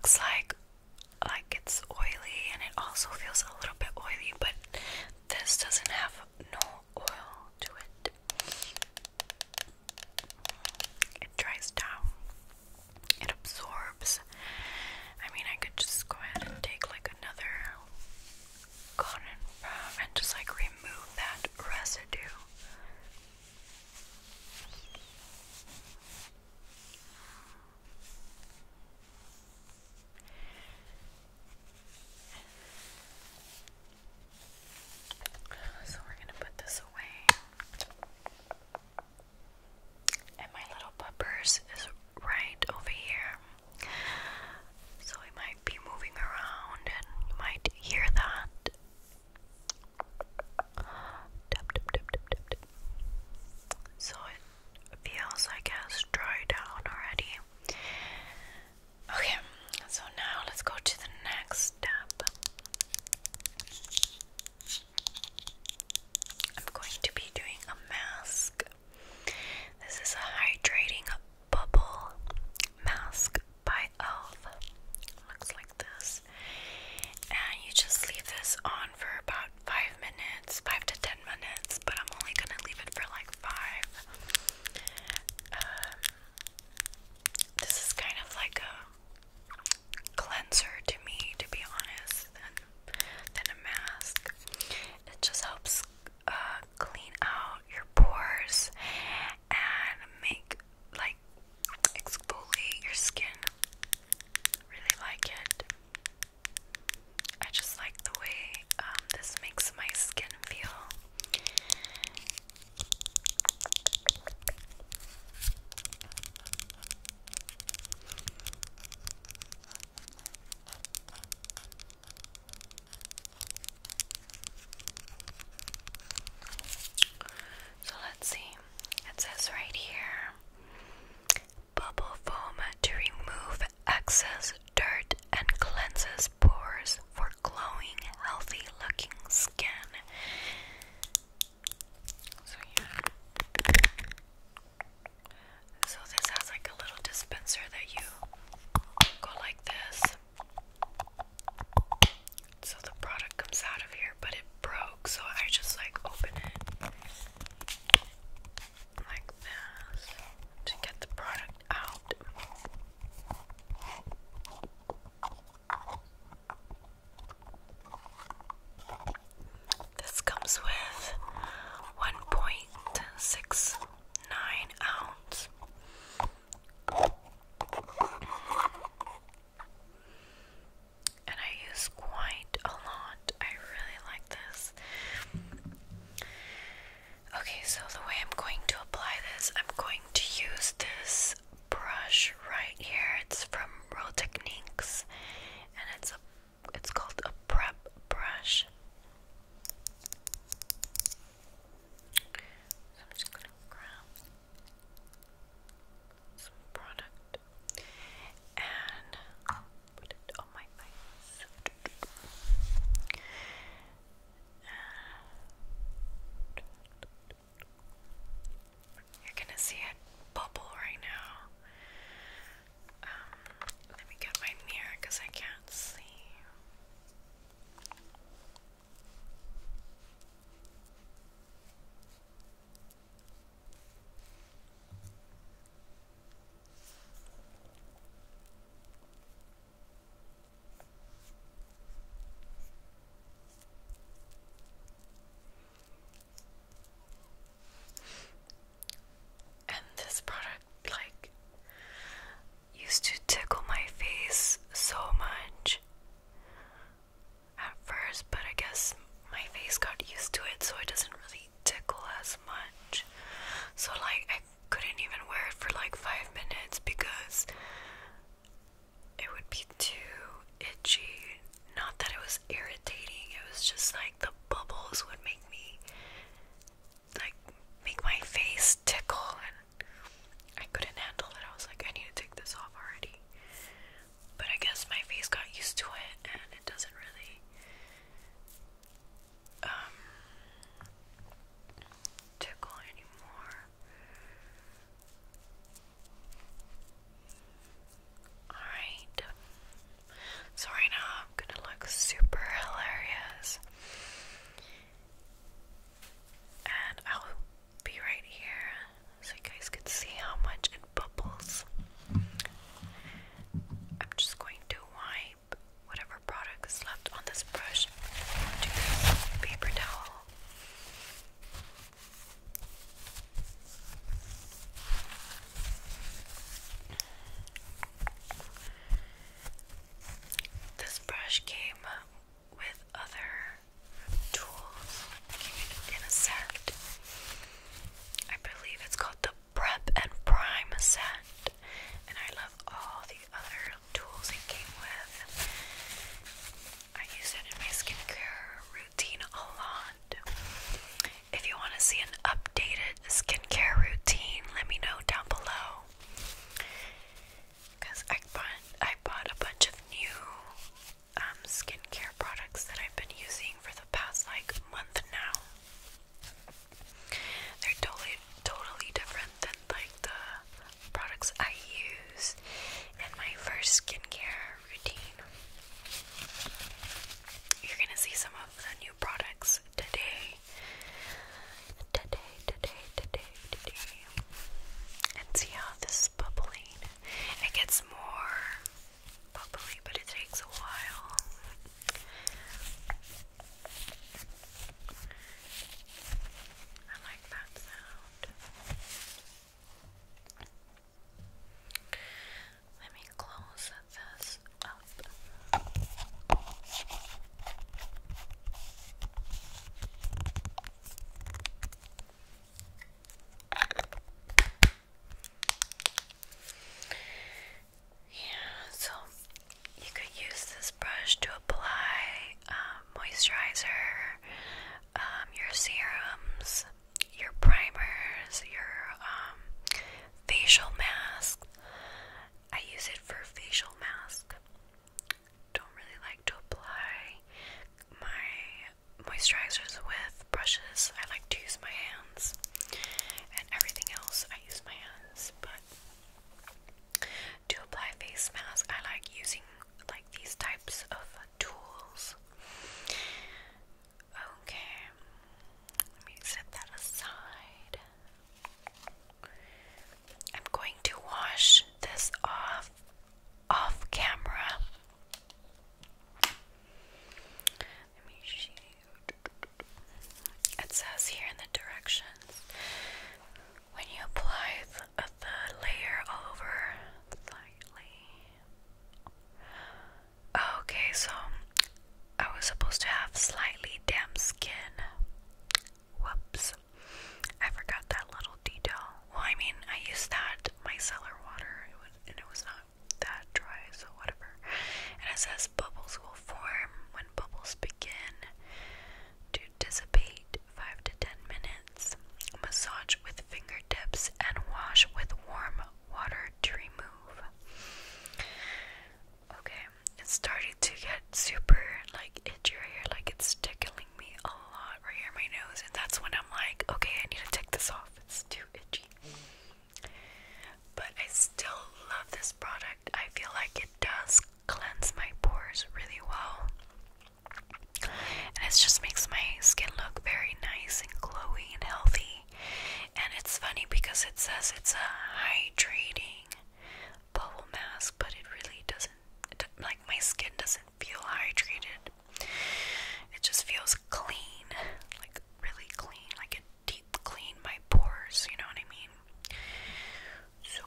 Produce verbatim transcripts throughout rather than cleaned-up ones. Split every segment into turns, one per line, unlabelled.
looks like like it's oily, and it also feels a little bit oily, but this doesn't have no oil to it. It dries down. It absorbs. I mean, I could just go ahead and take like another cotton pad and just like remove that residue. So we're gonna put this away. And my little puppers is right over here. So we might be moving around and you might hear that. Tap, tap, tap, tap, tap, tap. So it feels, I guess, dry down already. Okay, so now let's go to the next step. I'm going to be doing a mask. This is a hydrating bubble mask by e l f. Looks like this. And you just leave this on for about five minutes, five to ten minutes, but I'm only gonna leave it for like five. Um, this is kind of like a cleanser to me, to be honest, than, than a mask. It just helps uh, clean out your pores and make, like, exfoliate your skin. Really like it. I just like the way um, this makes my skin feel. So let's see. It says right here, bubble foam to remove excess dirt and cleanses pores for glowing, healthy looking skin. So yeah. So this has like a little dispenser that you go like this. So the product comes out of here, but it broke, so I just like open it like this to get the product out. This comes with one point six nine ounce. And I use quite a lot. I really like this. Okay, so the way I'm going to apply this, I'm going to use this brush right here. It's from Real Techniques, and it's a it's called a prep brush. So I'm just gonna grab some product and put it on my face. You're gonna see it bubble right now. it says bubbles will form when bubbles begin to dissipate. Five to ten minutes. Massage with fingertips and wash with warm water to remove. Okay, it's starting to get super like itchy right here, like it's tickling me a lot right here in my nose, and that's when I'm like, okay, I need to take this off. It's too itchy. But I still love this product. I feel like it does cleanse my pores really well. And it just makes my skin look very nice and glowy and healthy. And it's funny because it says it's a hydrating bubble mask, but it really doesn't, it, like my skin doesn't feel hydrated. It just feels clean, like really clean, like it deep clean my pores, you know what I mean? So,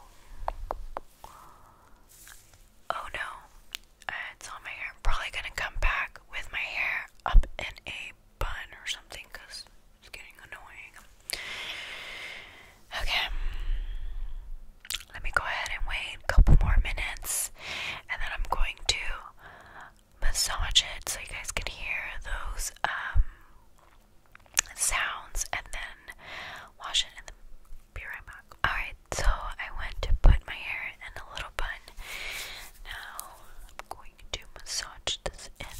oh no, it's on my hair. I'm probably gonna come back with my hair up in a bun or something because it's getting annoying. Okay, let me go ahead and wait a couple more minutes, and then I'm going to massage it so you guys can hear those um, sounds, and then wash it and then be right back. Alright, so I went to put my hair in a little bun. Now I'm going to massage this in.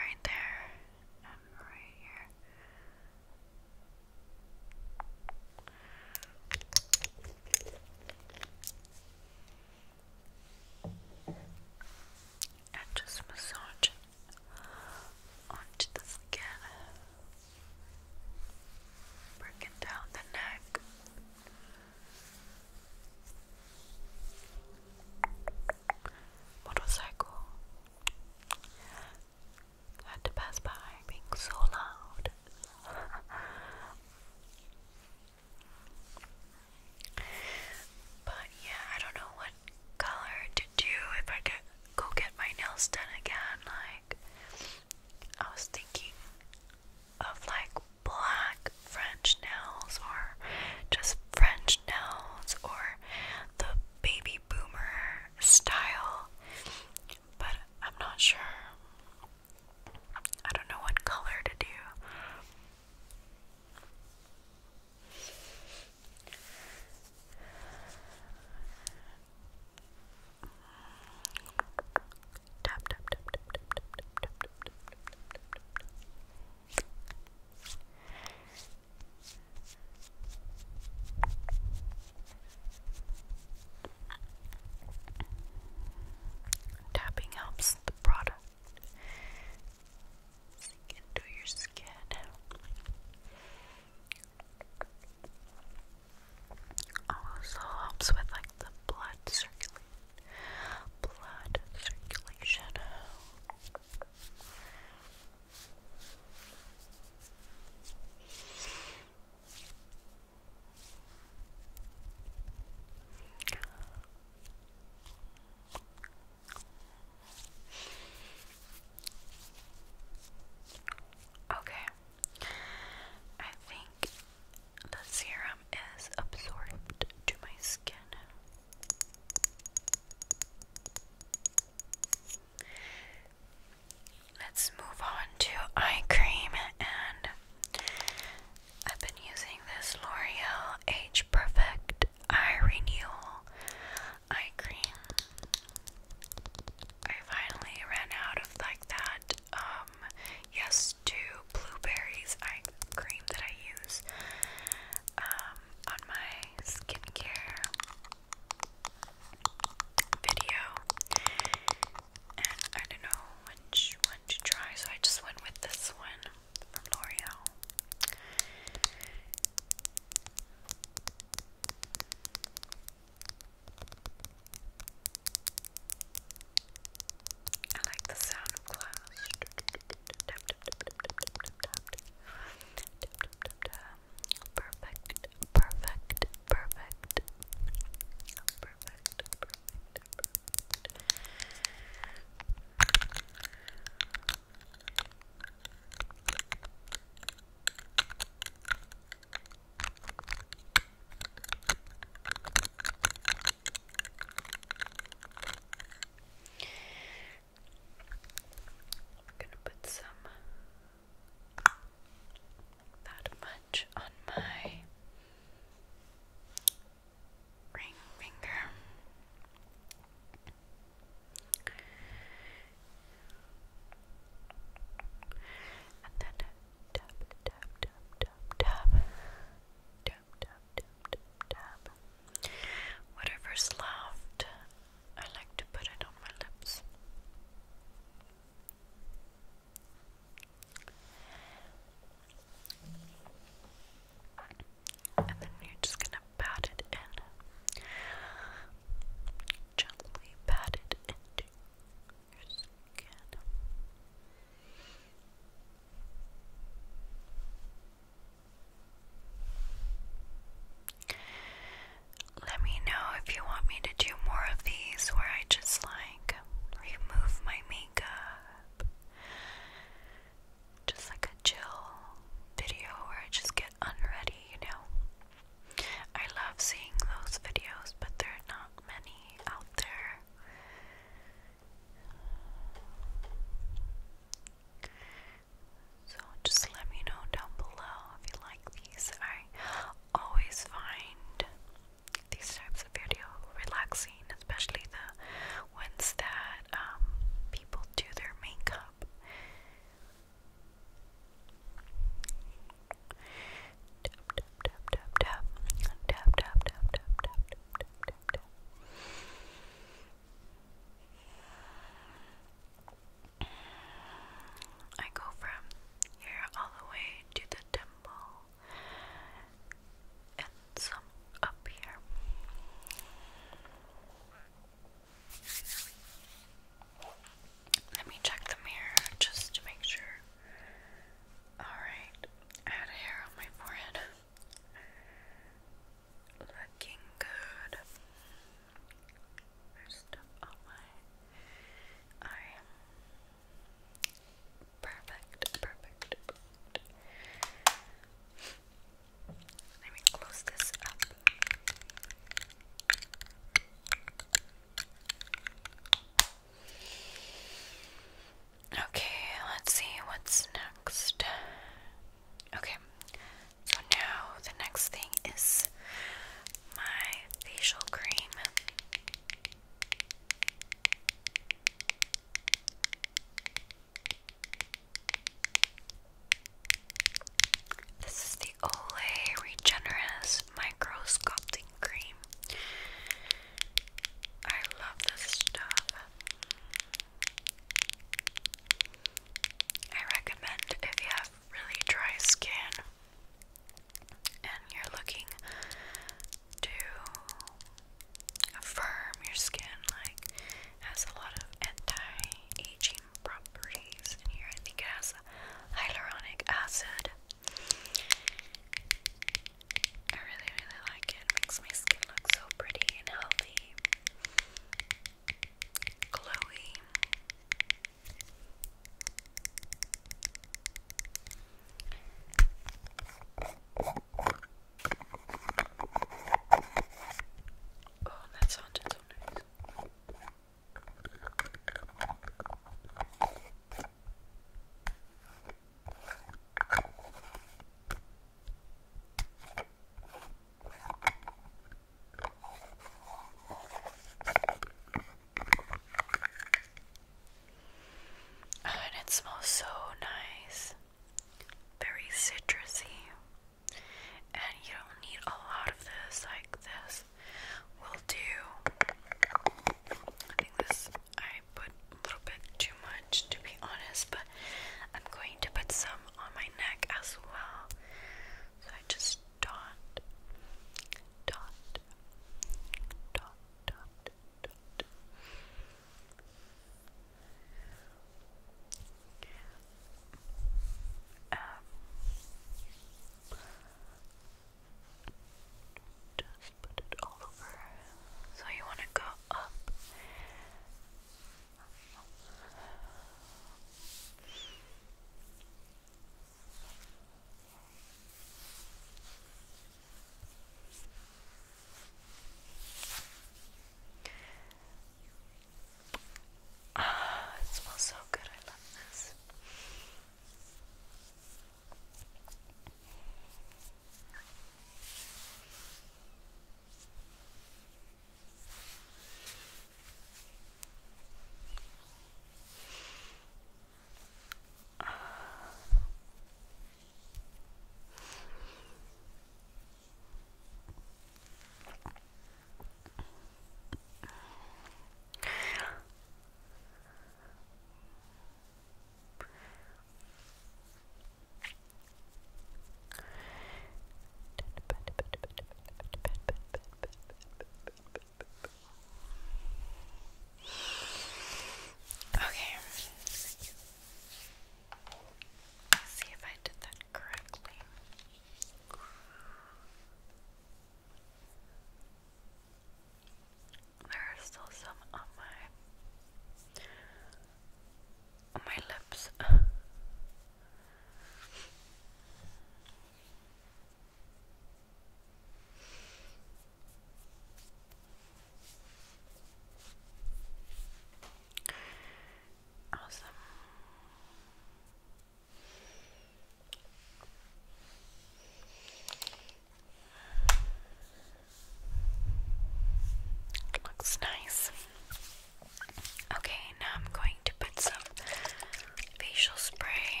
smells nice. Okay, now I'm going to put some facial spray.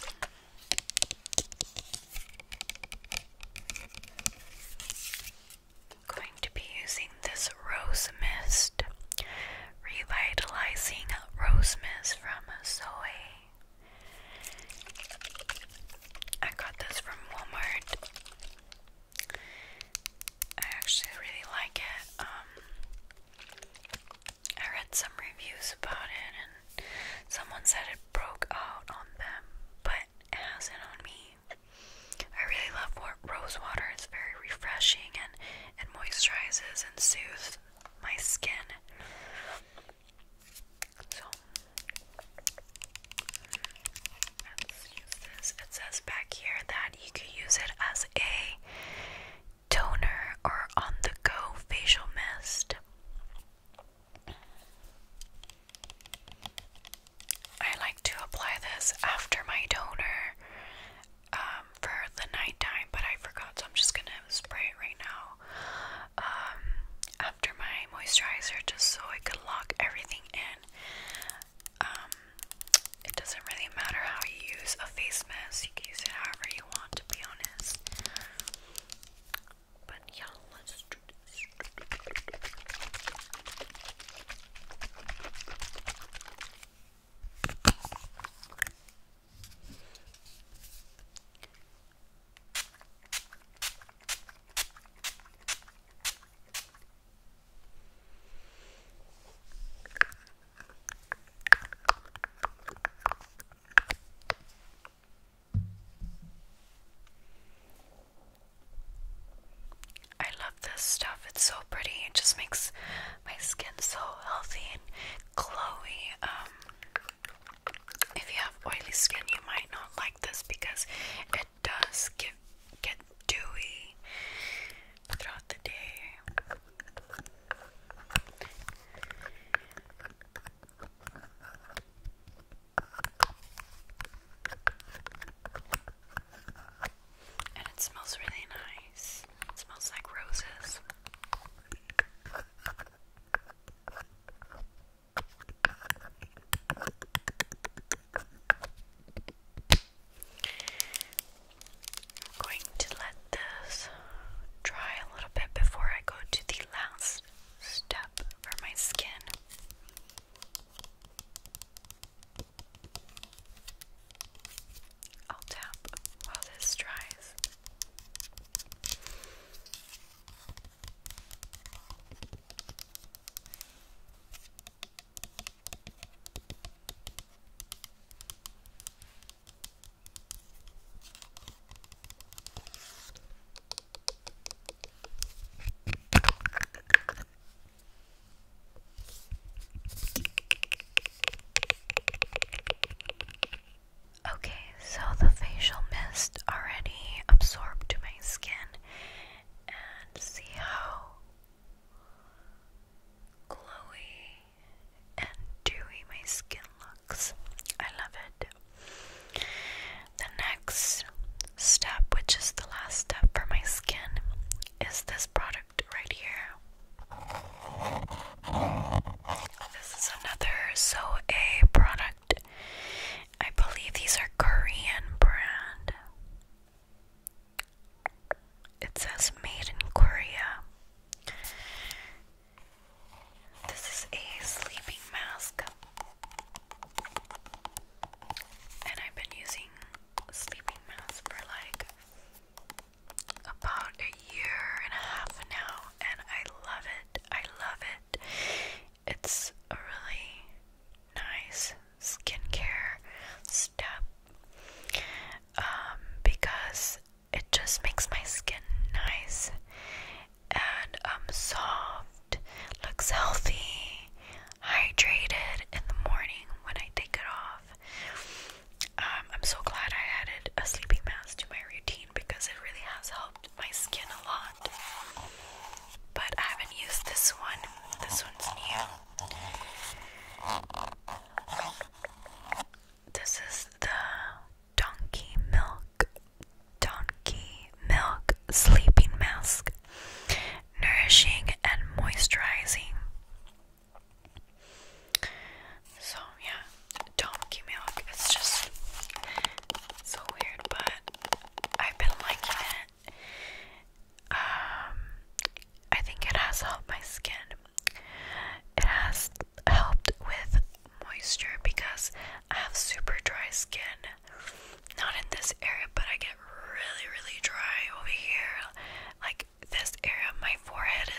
I'm going to be using this Rose Mist, Revitalizing Rose Mist from Zoe. I got this from Walmart. I actually really like it. Um, I read some reviews about it, and someone said it broke out on them, but it hasn't on me. I really love rose water. It's very refreshing, and it moisturizes and soothes my skin. So let's use this. It says back here that you could use it as a toner or on-the-go facial mist. I like to apply this after my toner um, for the nighttime, but I forgot, so I'm just gonna spray it right now um, after my moisturizer, just so I could lock everything in. Um, it doesn't really matter how you use a face mask. You can use it however you want, to be honest. But yeah, let's do this. I love this stuff. It's so pretty. It just makes my skin so healthy and glowy. Um, if you have oily skin, you might not like this because it does get get dewy throughout the day. And it smells really nice. It smells like roses. I'm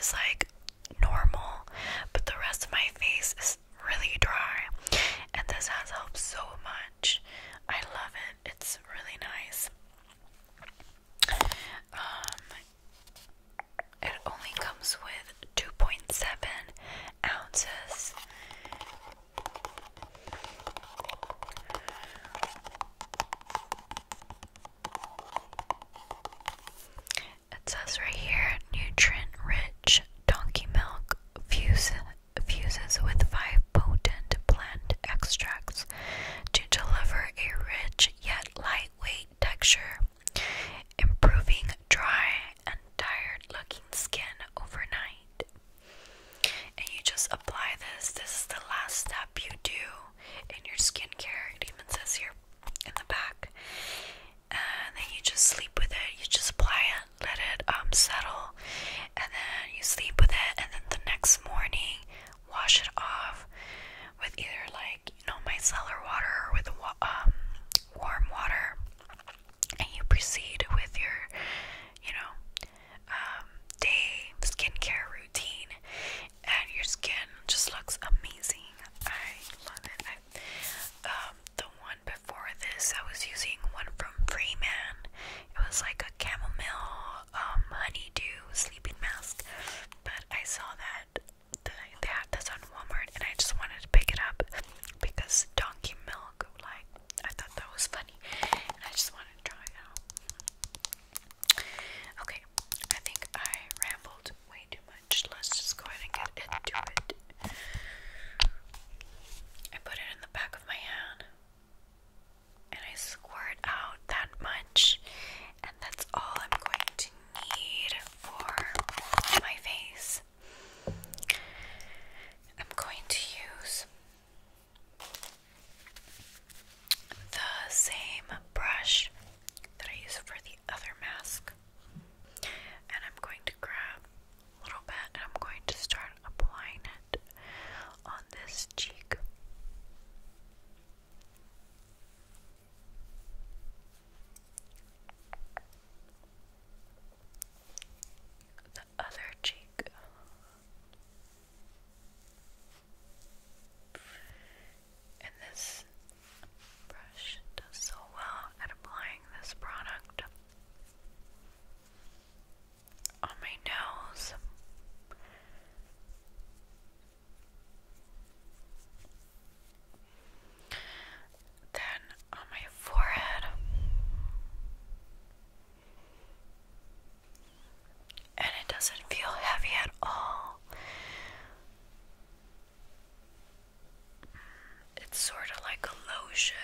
is like normal, but the rest of my face is really dry, and this has helped so much. I love it. It's really nice. Um, it only comes with two point seven ounces. It says right here, nutrient-rich donkey milk fuses, fuses with five potent plant extracts to deliver a rich yet lightweight texture, improving dry and tired-looking skin overnight. And you just apply this. This is the last step you do in your skincare. It even says here in the back. And then you just sleep with it. You just apply it, let it um settle, and then you sleep with it. And then the next morning, wash it off with either like you know micellar water or with um warm water, and you proceed with your you know um, day skincare routine, and your skin just looks amazing. I love it. I, um, the one before this, I was using one from Freeman. It was like a chamomile um, honeydew sleeping mask, but I saw that they had this on Walmart, and I just wanted to pick it up because donkey milk, like, I thought that was funny, and I just wanted to try it out. Okay, I think I rambled way too much. Let's just go ahead and get into it. I put it in the back of my hand, and I squirt out that much, and that's all I'm going to need for my face. I'm going to use the same brush that I use for the other mask, and I'm going to grab a little bit, and I'm going to start applying it on this cheek. The other cheek. And this brush does so well at applying this product on my nose. Then on my forehead. And it doesn't feel heavy at all. It's sort of like a lotion.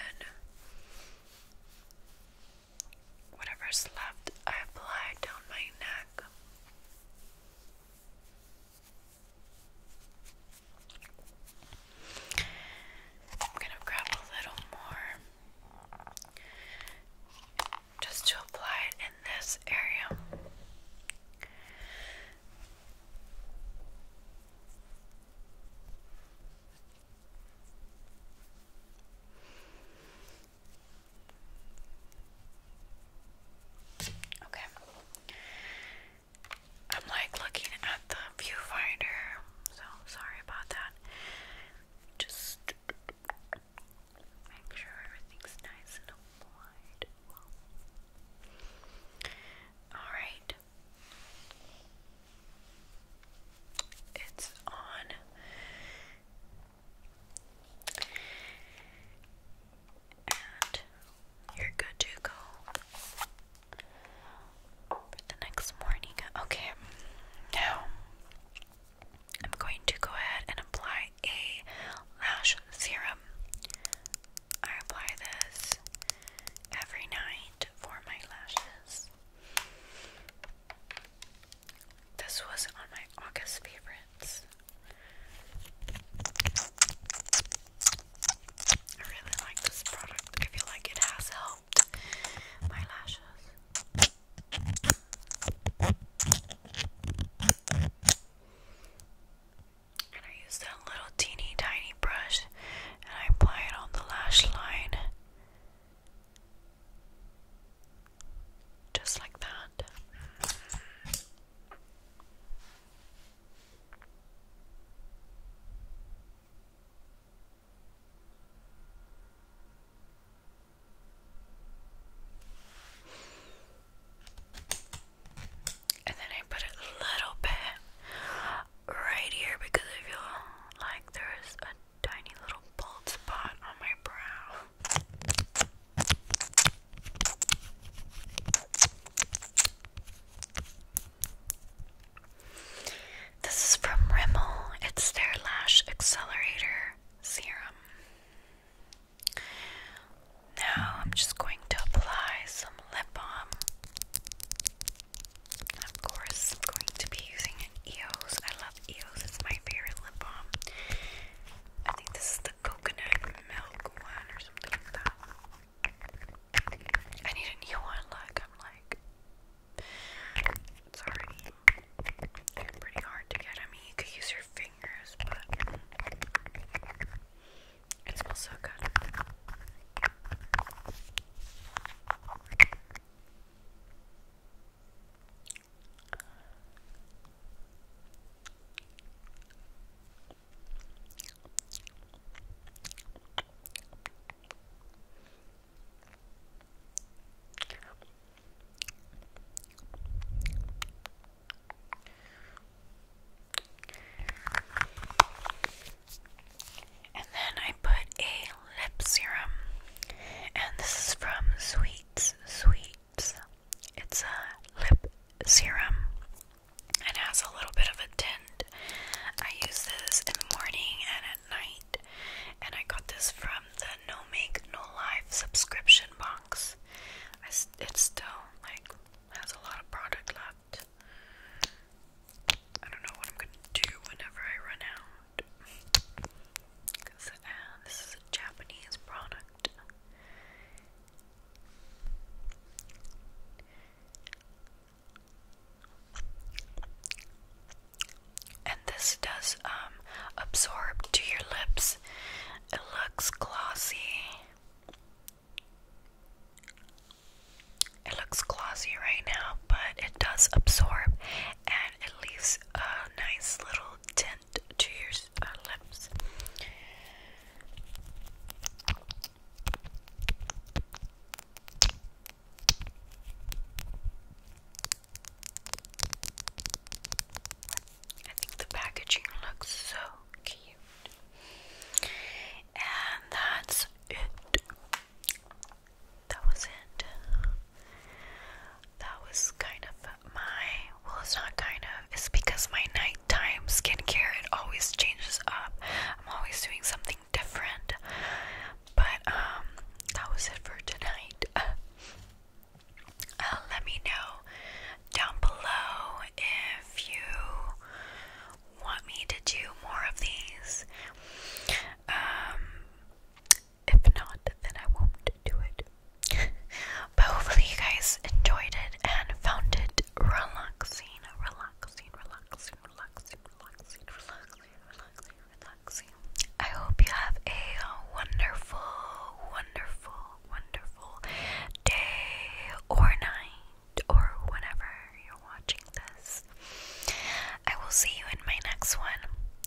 Whatever's left, I apply down my neck. I'm gonna grab a little more just to apply it in this area. Okay. I'm like looking at the viewfinder, so sorry about that. Just make sure everything's nice and applied. Alright. It's on. And you're good to go for the next morning. Okay, now I'm going to go ahead and apply a lash serum. I apply this every night for my lashes. This was on my August favorites. I really like this product. I feel like it has helped my lashes. And I use that little teeny tiny brush, and I apply it on the lash line. Just like that. this does um, absorb to your lips. It looks glossy. It looks glossy right now, but it does absorb and it leaves a nice little tint to your uh, lips. I think the packaging looks so cute. And that's it. That was it. That was kind of my, well, it's not kind of, it's because my nighttime skincare, it always changes up. I'm always doing something different. But, um, that was it for tonight. Uh, let me know down below if you want me to do more of these. Um, if not, then I won't do it. But hopefully you guys enjoyed it and found it relaxing, relaxing, relaxing, relaxing, relaxing, relaxing, relaxing, relaxing. I hope you have a wonderful, wonderful, wonderful day or night or whenever you're watching this. I will see you in my next one.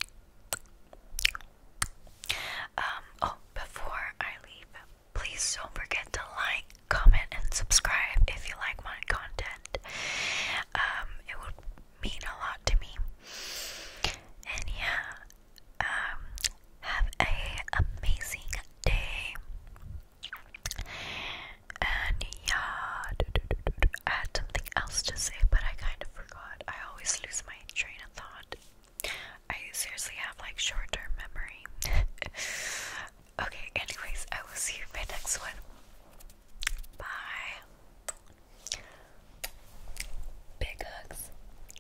Um, oh, before I leave, please don't forget to like, comment, and subscribe if you like my content. Um, it would mean a lot to me. And yeah, um, have a amazing day. And yeah, I had something else to say, but I kind of forgot. I always lose my train of thought. I seriously have like short-term memory. Okay, anyways, I will see you in my next one.